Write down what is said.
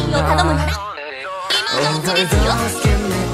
を頼むなら今のうちですよ。